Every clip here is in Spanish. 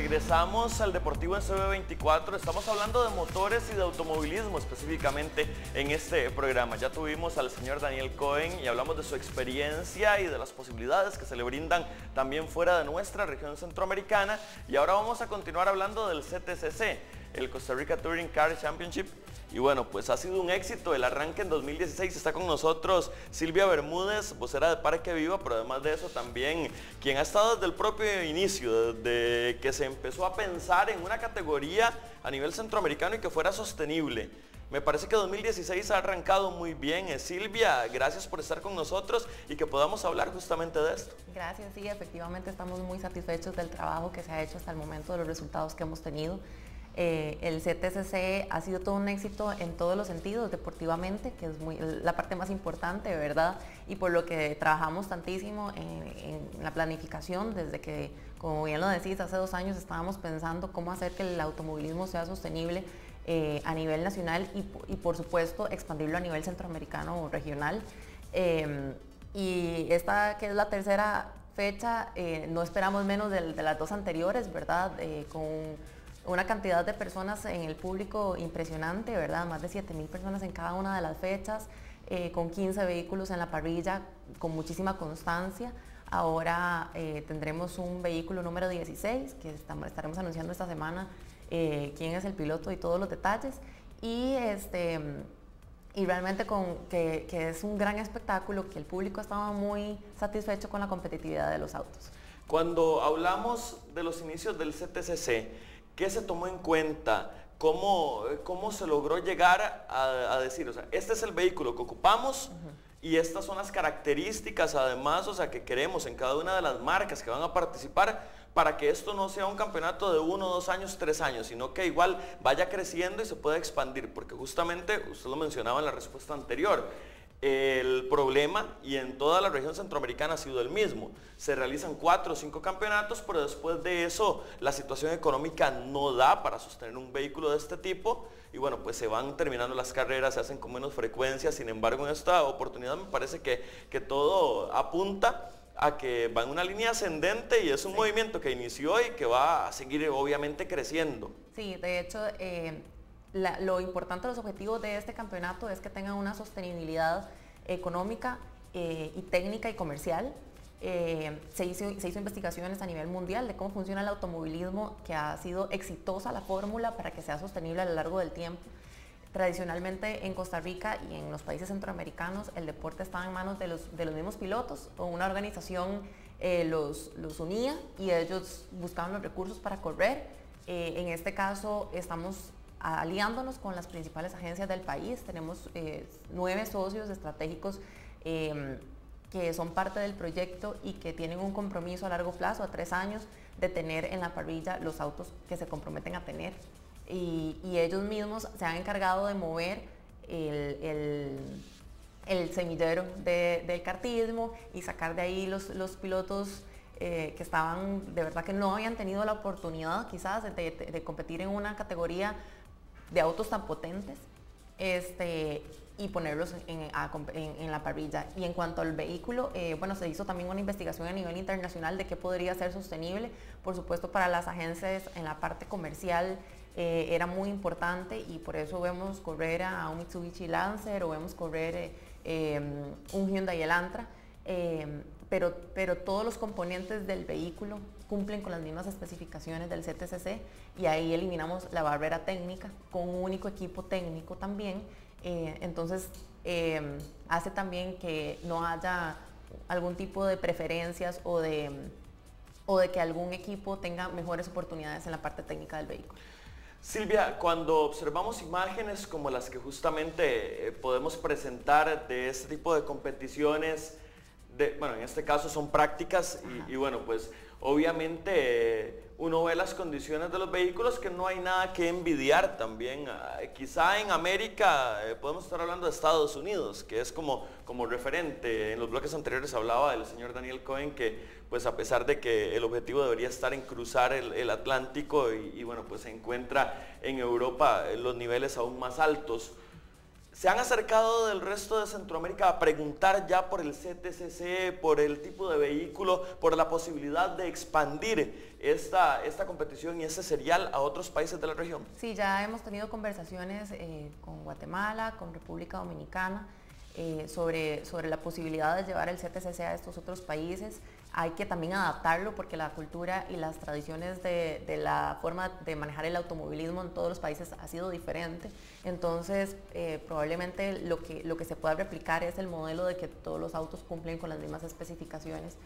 regresamos al Deportivo en CB24. Estamos hablando de motores y de automovilismo específicamente en este programa. Ya tuvimos al señor Daniel Cohen y hablamos de su experiencia y de las posibilidades que se le brindan también fuera de nuestra región centroamericana. Y ahora vamos a continuar hablando del CTCC, el Costa Rica Touring Car Championship. Y bueno, pues ha sido un éxito el arranque en 2016. Está con nosotros Silvia Bermúdez, vocera de Parque Viva, pero además de eso también quien ha estado desde el propio inicio, desde que se empezó a pensar en una categoría a nivel centroamericano y que fuera sostenible. Me parece que 2016 ha arrancado muy bien. Silvia, gracias por estar con nosotros y que podamos hablar justamente de esto. Gracias, sí, efectivamente estamos muy satisfechos del trabajo que se ha hecho hasta el momento, de los resultados que hemos tenido. El CTCC ha sido todo un éxito en todos los sentidos, deportivamente, que es la parte más importante, ¿verdad? Y por lo que trabajamos tantísimo en la planificación, desde que, como bien lo decís, hace 2 años estábamos pensando cómo hacer que el automovilismo sea sostenible a nivel nacional y por supuesto expandirlo a nivel centroamericano o regional. Y esta, que es la tercera fecha, no esperamos menos de las 2 anteriores, ¿verdad? Con una cantidad de personas en el público impresionante, ¿verdad? Más de 7,000 personas en cada una de las fechas, con 15 vehículos en la parrilla, con muchísima constancia. Ahora tendremos un vehículo número 16, que estaremos anunciando esta semana quién es el piloto y todos los detalles. Y realmente que es un gran espectáculo, que el público estaba muy satisfecho con la competitividad de los autos. Cuando hablamos de los inicios del CTCC, ¿qué se tomó en cuenta? ¿Cómo se logró llegar a decir, o sea, este es el vehículo que ocupamos y estas son las características además, o sea, que queremos en cada una de las marcas que van a participar para que esto no sea un campeonato de 1, 2 años, 3 años, sino que igual vaya creciendo y se pueda expandir? Porque justamente, usted lo mencionaba en la respuesta anterior, el problema, y en toda la región centroamericana ha sido el mismo, se realizan 4 o 5 campeonatos, pero después de eso la situación económica no da para sostener un vehículo de este tipo, y bueno, pues se van terminando las carreras, se hacen con menos frecuencia. Sin embargo, en esta oportunidad me parece que todo apunta a que va en una línea ascendente y es un movimiento que inició y que va a seguir obviamente creciendo. Sí, de hecho, lo importante, los objetivos de este campeonato es que tenga una sostenibilidad económica y técnica y comercial. Se hizo investigaciones a nivel mundial de cómo funciona el automovilismo, que ha sido exitosa la fórmula para que sea sostenible a lo largo del tiempo. Tradicionalmente en Costa Rica y en los países centroamericanos el deporte estaba en manos de los mismos pilotos, o una organización los unía y ellos buscaban los recursos para correr. En este caso estamos aliándonos con las principales agencias del país. Tenemos 9 socios estratégicos que son parte del proyecto y que tienen un compromiso a largo plazo, a 3 años, de tener en la parrilla los autos que se comprometen a tener. Y ellos mismos se han encargado de mover el semillero del kartismo y sacar de ahí los pilotos que estaban, de verdad que no habían tenido la oportunidad quizás de competir en una categoría de autos tan potentes, y ponerlos en la parrilla. Y en cuanto al vehículo, bueno, se hizo también una investigación a nivel internacional de qué podría ser sostenible. Por supuesto, para las agencias en la parte comercial era muy importante, y por eso vemos correr a un Mitsubishi Lancer o vemos correr un Hyundai Elantra, pero todos los componentes del vehículo cumplen con las mismas especificaciones del CTCC, y ahí eliminamos la barrera técnica con un único equipo técnico también. Entonces hace también que no haya algún tipo de preferencias o de que algún equipo tenga mejores oportunidades en la parte técnica del vehículo. Silvia, cuando observamos imágenes como las que justamente podemos presentar de este tipo de competiciones, bueno, en este caso son prácticas y bueno, pues obviamente uno ve las condiciones de los vehículos, que no hay nada que envidiar también. Quizá en América podemos estar hablando de Estados Unidos, que es como referente. En los bloques anteriores hablaba del señor Daniel Cohen, que pues a pesar de que el objetivo debería estar en cruzar el Atlántico y bueno, pues se encuentra en Europa los niveles aún más altos. ¿Se han acercado del resto de Centroamérica a preguntar ya por el CTCC, por el tipo de vehículo, por la posibilidad de expandir esta competición y este serial a otros países de la región? Sí, ya hemos tenido conversaciones con Guatemala, con República Dominicana, sobre la posibilidad de llevar el CTCC a estos otros países. Hay que también adaptarlo porque la cultura y las tradiciones de la forma de manejar el automovilismo en todos los países ha sido diferente. Entonces, probablemente lo que se pueda replicar es el modelo de que todos los autos cumplen con las mismas especificaciones.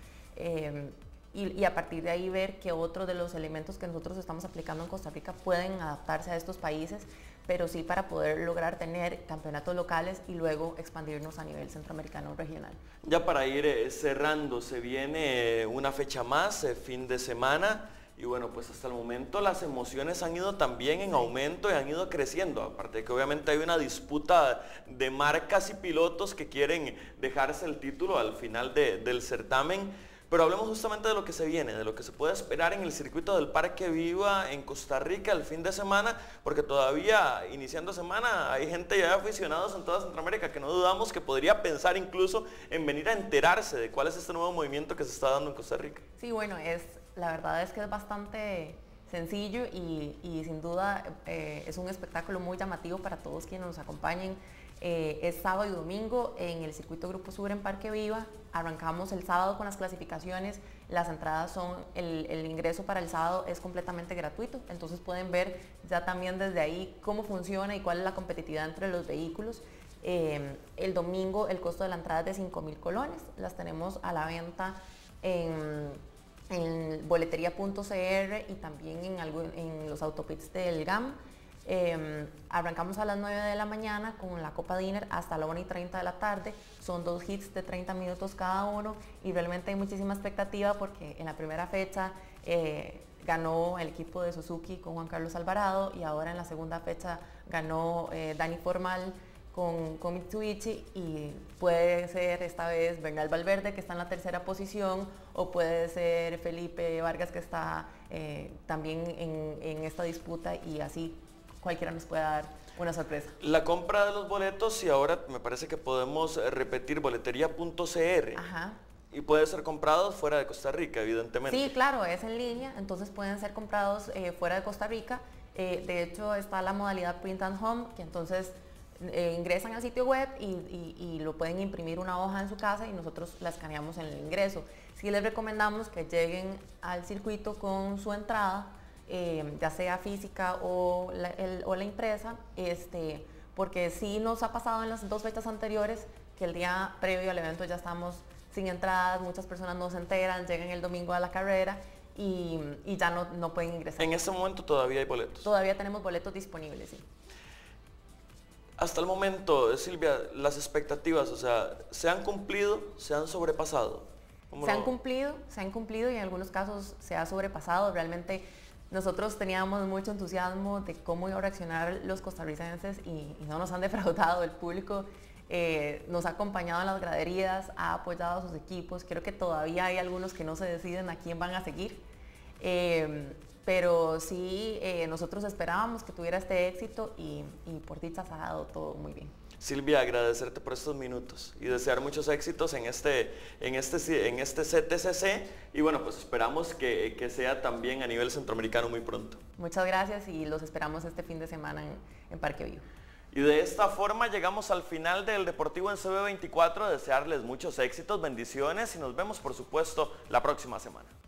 Y a partir de ahí ver que otros de los elementos que nosotros estamos aplicando en Costa Rica pueden adaptarse a estos países, pero sí para poder lograr tener campeonatos locales y luego expandirnos a nivel centroamericano regional. Ya para ir cerrando, se viene una fecha más, fin de semana, y bueno, pues hasta el momento las emociones han ido también en aumento y han ido creciendo, aparte de que obviamente hay una disputa de marcas y pilotos que quieren dejarse el título al final del certamen. Pero hablemos justamente de lo que se viene, de lo que se puede esperar en el circuito del Parque Viva en Costa Rica el fin de semana, porque todavía iniciando semana hay gente ya aficionados en toda Centroamérica que no dudamos que podría pensar incluso en venir a enterarse de cuál es este nuevo movimiento que se está dando en Costa Rica. Sí, bueno, la verdad es que es bastante sencillo y sin duda es un espectáculo muy llamativo para todos quienes nos acompañen. Es sábado y domingo en el circuito Grupo Sur en Parque Viva. Arrancamos el sábado con las clasificaciones. Las entradas son, el ingreso para el sábado es completamente gratuito, entonces pueden ver ya también desde ahí cómo funciona y cuál es la competitividad entre los vehículos. El domingo el costo de la entrada es de 5,000 colones. Las tenemos a la venta en boletería.cr y también en los autopits del GAM. Arrancamos a las 9 de la mañana con la Copa Dinner hasta la 1:30 de la tarde. Son 2 hits de 30 minutos cada uno y realmente hay muchísima expectativa porque en la primera fecha ganó el equipo de Suzuki con Juan Carlos Alvarado y ahora en la segunda fecha ganó Dani Formal con Mitsubishi, y puede ser esta vez Bernal Valverde, que está en la tercera posición, o puede ser Felipe Vargas, que está también en esta disputa, y así cualquiera nos puede dar una sorpresa. La compra de los boletos, y ahora me parece que podemos repetir, boletería.cr. Ajá. Y puede ser comprados fuera de Costa Rica, evidentemente. Sí, claro, es en línea, entonces pueden ser comprados fuera de Costa Rica. De hecho, está la modalidad Print and Home, que entonces ingresan al sitio web y lo pueden imprimir una hoja en su casa y nosotros la escaneamos en el ingreso. Sí les recomendamos que lleguen al circuito con su entrada, ya sea física o la impresa, porque sí nos ha pasado en las 2 fechas anteriores que el día previo al evento ya estamos sin entradas, muchas personas no se enteran, llegan el domingo a la carrera y ya no pueden ingresar. En este momento todavía hay boletos. Todavía tenemos boletos disponibles, sí. Hasta el momento, Silvia, las expectativas, o sea, ¿se han cumplido, se han sobrepasado? Se han cumplido y en algunos casos se ha sobrepasado. Realmente nosotros teníamos mucho entusiasmo de cómo iban a reaccionar los costarricenses y no nos han defraudado. El público nos ha acompañado en las graderías, ha apoyado a sus equipos. Creo que todavía hay algunos que no se deciden a quién van a seguir. Pero sí, nosotros esperábamos que tuviera este éxito y por dicha se ha dado todo muy bien. Silvia, agradecerte por estos minutos y desear muchos éxitos en este CTCC, y bueno, pues esperamos que sea también a nivel centroamericano muy pronto. Muchas gracias y los esperamos este fin de semana en Parque Vivo. Y de esta forma llegamos al final del Deportivo en CB24. Desearles muchos éxitos, bendiciones y nos vemos por supuesto la próxima semana.